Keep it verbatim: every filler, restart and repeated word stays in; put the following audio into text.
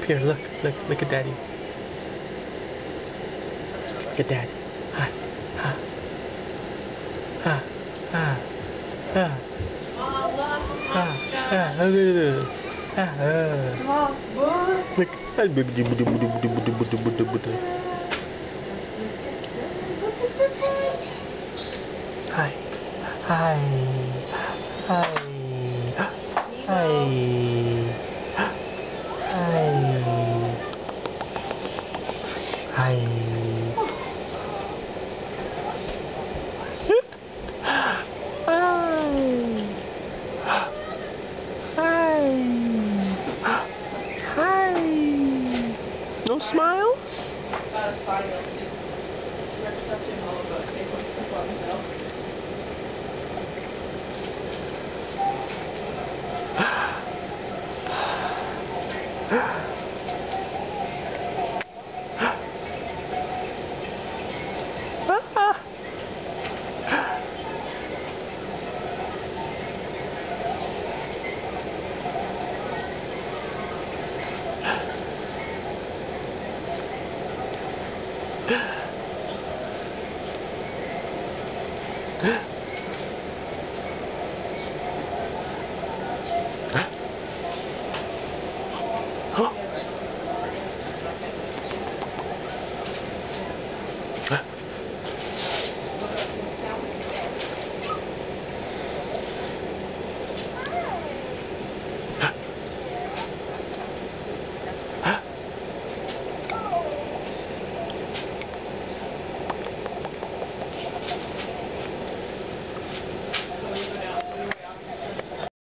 here, look, look, look at Daddy. Look at Daddy. Ha, ha. Ha, ha, ha. Ha, ha, look. Ha, ha. Look. Hi. Hi. Hi. Hi. Hi. Hi. Hi. No smiles? Not a sign you'll see. Rick stepped in all of us. Safeway stuff on himself. Huh?